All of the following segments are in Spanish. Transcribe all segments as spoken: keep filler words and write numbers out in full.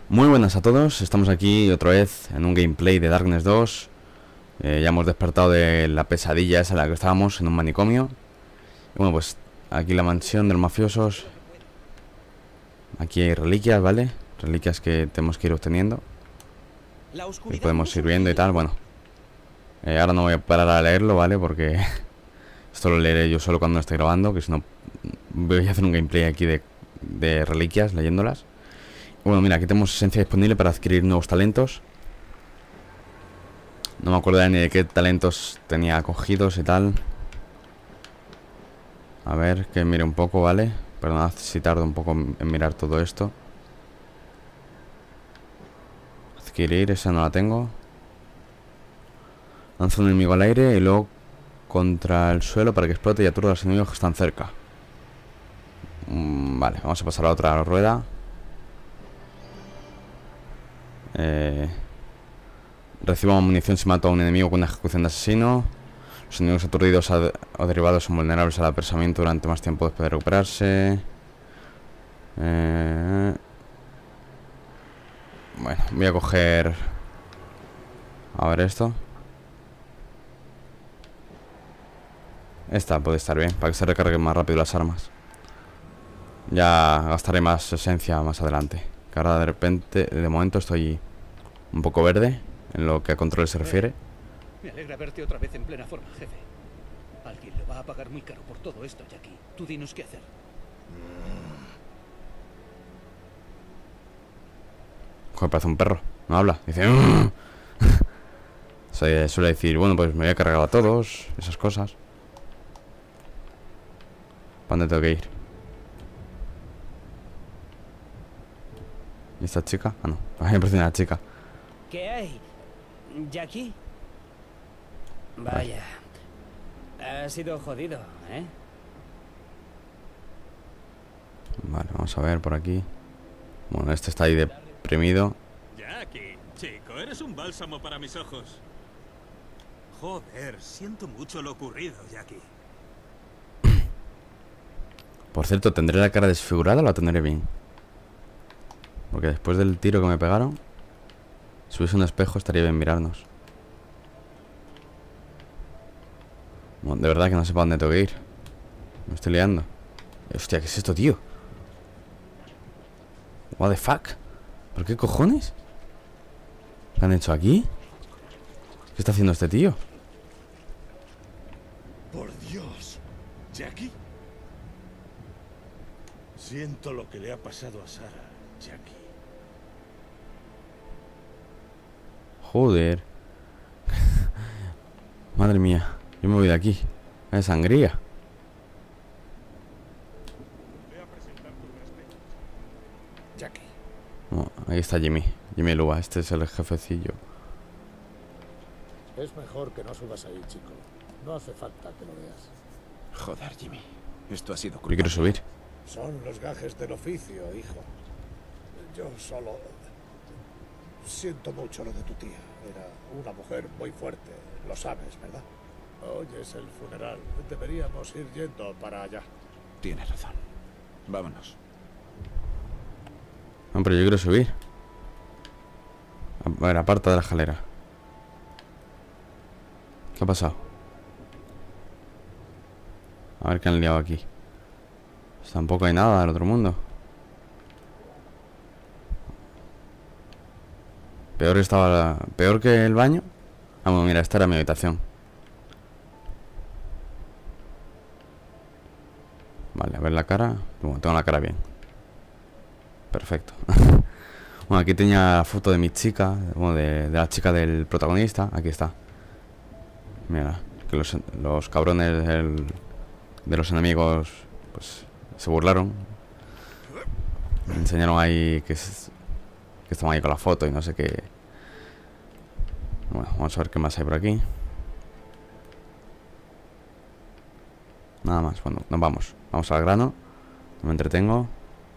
Muy buenas a todos, estamos aquí otra vez en un gameplay de Darkness dos. eh, Ya hemos despertado de la pesadilla esa en la que estábamos, en un manicomio. Y bueno, pues aquí la mansión de los mafiosos. Aquí hay reliquias, ¿vale? Reliquias que tenemos que ir obteniendo y podemos ir viendo y tal, bueno. eh, Ahora no voy a parar a leerlo, ¿vale? Porque esto lo leeré yo solo cuando esté grabando, que si no voy a hacer un gameplay aquí de, de reliquias, leyéndolas. Bueno, mira, aquí tenemos esencia disponible para adquirir nuevos talentos. No me acuerdo ni de qué talentos tenía cogidos y tal. A ver, que mire un poco, ¿vale? Perdonad si tardo un poco en mirar todo esto. Adquirir, esa no la tengo. Lanza un enemigo al aire y luego contra el suelo para que explote y aturda a los enemigos que están cerca. mm, Vale, vamos a pasar a la otra rueda. Eh, Recibamos munición si mato a un enemigo con una ejecución de asesino. Los enemigos aturdidos o derribados son vulnerables al apresamiento durante más tiempo después de recuperarse. eh, Bueno, voy a coger... A ver esto. Esta puede estar bien, para que se recarguen más rápido las armas. Ya gastaré más esencia más adelante. Que ahora de repente, de momento estoy un poco verde en lo que a control se refiere. Me alegra verte otra vez en plena forma, jefe. Alguien lo va a pagar muy caro por todo esto, Jackie. Tú dinos qué hacer. Joder, parece un perro. No habla. Dice... Se suele decir, bueno, pues me voy a cargar a todos. Esas cosas. ¿Para dónde tengo que ir? ¿Y esta chica? Ah, no. A mí me parece una chica. ¿Qué hay, Jackie? Vaya, ha sido jodido, ¿eh? Vale, vamos a ver por aquí. Bueno, este está ahí deprimido. Jackie, chico, eres un bálsamo para mis ojos. Joder, siento mucho lo ocurrido, Jackie. Por cierto, ¿tendré la cara desfigurada o la tendré bien? Porque después del tiro que me pegaron, si hubiese un espejo estaría bien mirarnos. Bueno, de verdad que no sé para dónde tengo que ir. Me estoy liando. Hostia, ¿qué es esto, tío? What the fuck? ¿Por qué cojones? ¿Qué han hecho aquí? ¿Qué está haciendo este tío? Por Dios, Jackie. Siento lo que le ha pasado a Sarah, Jackie. Joder. Madre mía. Yo me voy de aquí. Es sangría. Jackie. Oh, ahí está Jimmy. Jimmy Lua. Este es el jefecillo. Es mejor que no subas ahí, chico. No hace falta que lo veas. Joder, Jimmy. Esto ha sido Yo culpa. quiero subir. Son los gajes del oficio, hijo. Yo solo... Siento mucho lo de tu tía. Era una mujer muy fuerte. Lo sabes, ¿verdad? Hoy es el funeral. Deberíamos ir yendo para allá. Tienes razón. Vámonos. No, pero yo quiero subir. A ver, aparta de la escalera. ¿Qué ha pasado? A ver qué han liado aquí. Pues tampoco hay nada del otro mundo. Peor estaba la... Peor que el baño. Ah, bueno, mira, esta era mi habitación. Vale, a ver la cara. Bueno, tengo la cara bien. Perfecto. Bueno, aquí tenía la foto de mi chica. Bueno, de, de la chica del protagonista. Aquí está. Mira, que los, los cabrones del, de los enemigos pues se burlaron. Me enseñaron ahí que, es, que estaban ahí con la foto y no sé qué. Bueno, vamos a ver qué más hay por aquí. Nada más, bueno, nos vamos. Vamos al grano. No me entretengo.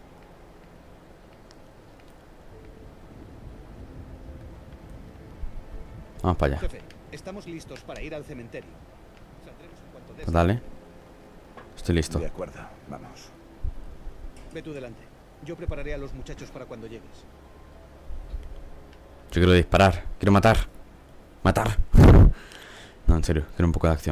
Vamos para allá. Jefe, estamos listos para ir al cementerio. Saldremos en cuanto des- Pues dale. Estoy listo. De acuerdo, vamos. Ve tú delante. Yo prepararé a los muchachos para cuando llegues. Yo quiero disparar. Quiero matar. Matar. No, en serio. Quiero un poco de acción.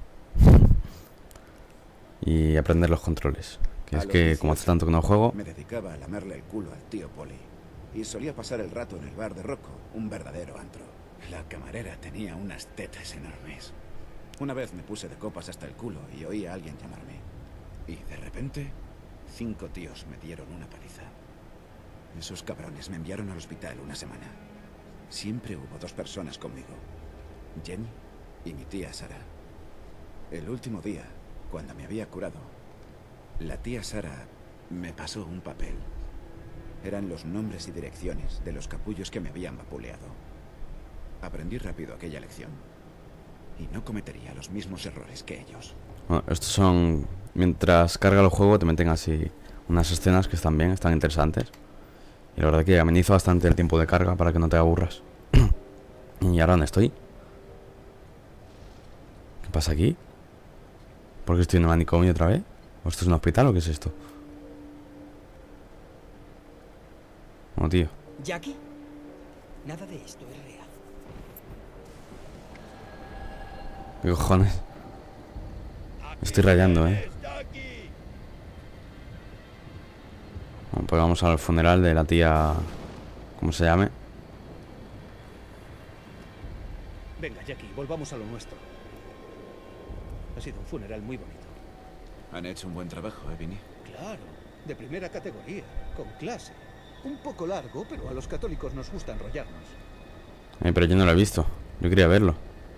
Y aprender los controles. Que es que como hace tanto que no juego... Me dedicaba a lamerle el culo al tío Poli. Y solía pasar el rato en el bar de Rocco, un verdadero antro. La camarera tenía unas tetas enormes. Una vez me puse de copas hasta el culo y oí a alguien llamarme. Y de repente, cinco tíos me dieron una paliza. Esos cabrones me enviaron al hospital una semana. Siempre hubo dos personas conmigo. Jenny y mi tía Sara. El último día, cuando me había curado, la tía Sara me pasó un papel. Eran los nombres y direcciones de los capullos que me habían vapuleado. Aprendí rápido aquella lección. Y no cometería los mismos errores que ellos. Bueno, estos son... Mientras carga el juego te meten así unas escenas que están bien, están interesantes. Y la verdad que amenizo bastante el tiempo de carga para que no te aburras. ¿Y ahora dónde estoy? ¿Qué pasa aquí? ¿Por qué estoy en el manicomio otra vez? ¿O esto es un hospital o qué es esto? Oh, tío. ¿Jackie? Nada de esto es real. ¿Qué cojones? Me estoy rayando, eh. Bueno, pues vamos al funeral de la tía... ¿Cómo se llame? Venga, Jackie, volvamos a lo nuestro. Ha sido un funeral muy bonito. Han hecho un buen trabajo, ¿eh, Vinny? Claro, de primera categoría, con clase. Un poco largo, pero a los católicos nos gusta enrollarnos. Eh, pero yo no lo he visto. Yo quería verlo.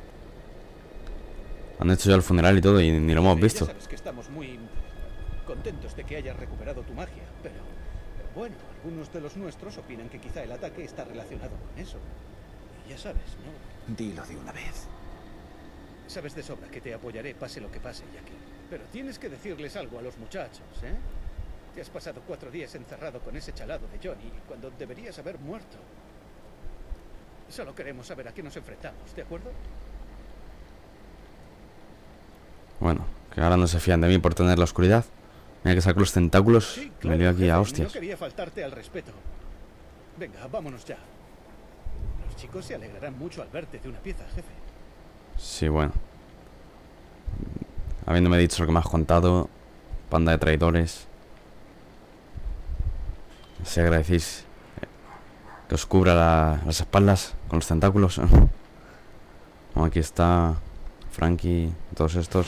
Han hecho ya el funeral y todo y ni lo hemos Sí, visto. ya sabes que estamos muy contentos de que hayas recuperado tu magia, pero bueno, algunos de los nuestros opinan que quizá el ataque está relacionado con eso. Y ya sabes, ¿no? Dilo de una vez. Sabes de sobra que te apoyaré pase lo que pase, Jackie. Pero tienes que decirles algo a los muchachos, ¿eh? Te has pasado cuatro días encerrado con ese chalado de Johnny cuando deberías haber muerto. Solo queremos saber a qué nos enfrentamos, ¿de acuerdo? Bueno, que ahora no se fían de mí por tener la oscuridad. Mira que saco los tentáculos. Sí, Me lío aquí jefe, a hostias. No quería faltarte al respeto. Venga, vámonos ya. Los chicos se alegrarán mucho al verte de una pieza, jefe. Sí, bueno. Habiéndome dicho lo que me has contado, panda de traidores. Si agradecéis que os cubra la, las espaldas con los tentáculos. Bueno, aquí está Frankie, todos estos.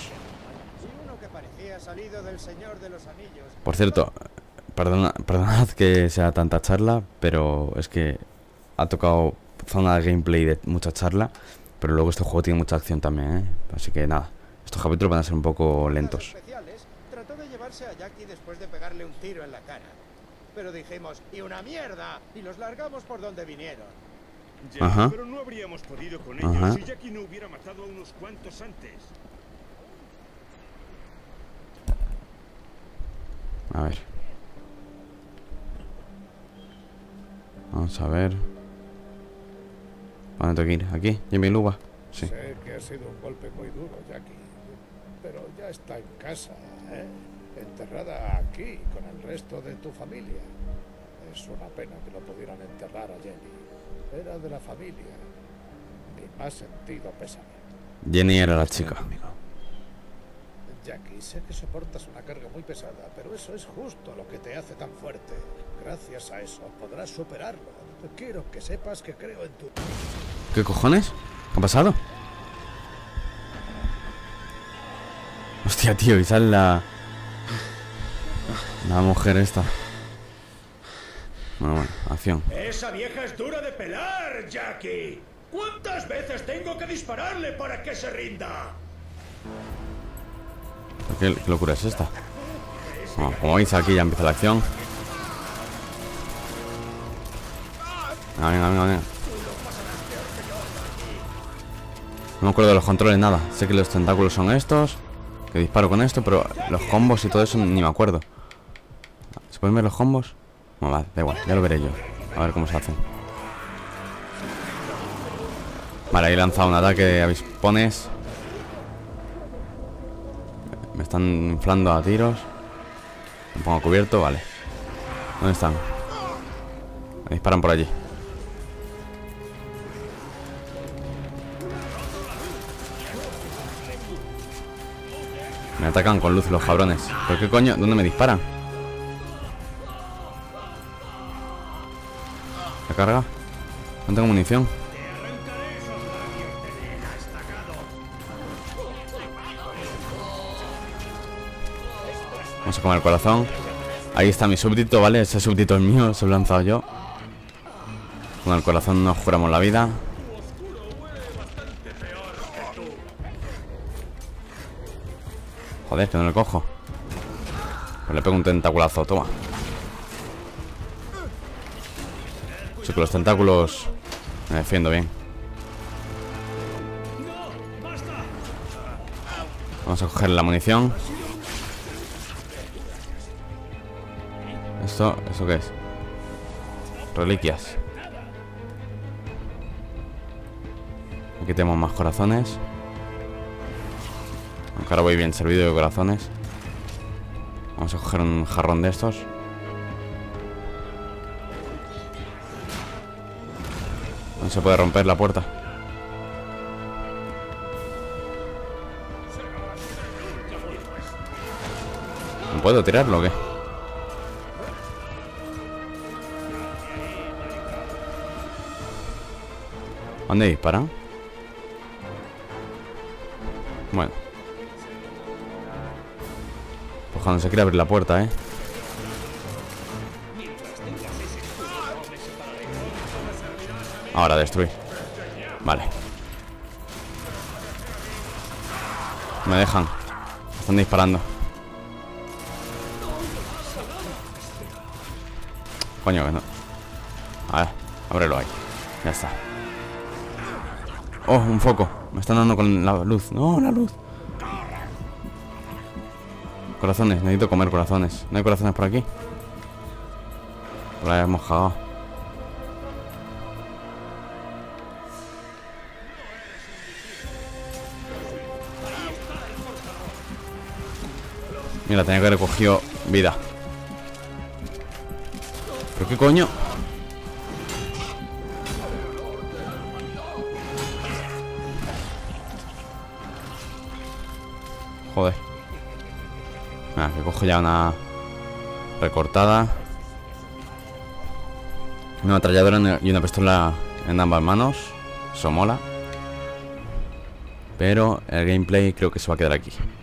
Por cierto, perdona, perdonad que sea tanta charla, pero es que ha tocado zona de gameplay de mucha charla, pero luego este juego tiene mucha acción también, ¿eh? Así que nada, estos capítulos van a ser un poco lentos. Trató de llevarse a Jackie después de pegarle un tiro en la cara. Pero dijimos, ¡y una mierda! Y los largamos por donde vinieron. Ya, Ajá. pero no habríamos podido con Ajá. ellos si Jackie no hubiera matado a unos cuantos antes. A ver. Vamos a ver. ¿Dónde tengo que ir? ¿Aquí? ¿Jimmy Luba? Sí. Sé que ha sido un golpe muy duro, Jackie. Pero ya está en casa, ¿eh? Enterrada aquí con el resto de tu familia. Es una pena que no pudieran enterrar a Jenny. Era de la familia. Mi más sentido pésame. Jenny era la chica. Jackie, sé que soportas una carga muy pesada, pero eso es justo lo que te hace tan fuerte. Gracias a eso podrás superarlo. Quiero que sepas que creo en tu... ¿Qué cojones? ¿Qué ha pasado? Hostia, tío, y sale la... La mujer esta. Bueno, bueno, acción. ¡Esa vieja es dura de pelar, Jackie! ¿Cuántas veces tengo que dispararle para que se rinda? ¿Qué, qué locura es esta? Bueno, como veis aquí ya empieza la acción. Venga, venga, venga, venga. No me acuerdo de los controles, nada. Sé que los tentáculos son estos, que disparo con esto, pero los combos y todo eso ni me acuerdo. ¿Se pueden ver los combos? Bueno, vale, da igual, ya lo veré yo. A ver cómo se hacen. Vale, ahí he lanzado un ataque de avispones. Me están inflando a tiros. Me pongo cubierto, vale. ¿Dónde están? Me disparan por allí. Me atacan con luz los cabrones. ¿Pero qué coño? ¿Dónde me disparan? ¿La carga? No tengo munición. Vamos a comer el corazón. Ahí está mi súbdito, ¿vale? Ese súbdito es mío, se lo he lanzado yo. Con el corazón nos juramos la vida. Joder, que no le cojo. Pues le pego un tentaculazo, toma. Sí, con los tentáculos me defiendo bien. Vamos a coger la munición. ¿Esto? ¿Esto qué es? Reliquias. Aquí tenemos más corazones. Aunque ahora voy bien servido de corazones. Vamos a coger un jarrón de estos. No se puede romper la puerta. ¿No puedo tirarlo o qué? ¿Dónde disparan? Bueno. Pues cuando se quiere abrir la puerta, ¿eh? Ahora destruir. Vale. Me dejan. Están disparando. Coño, que no. A ver, ábrelo ahí. Ya está. Oh, un foco. Me están dando con la luz. No, la luz. Corazones, necesito comer corazones. ¿No hay corazones por aquí? La hemos cagado. Mira, tenía que haber cogido vida. ¿Pero qué coño? Joder. Ah, que cojo ya una recortada. Una ametralladora y una pistola en ambas manos. Eso mola. Pero el gameplay creo que se va a quedar aquí.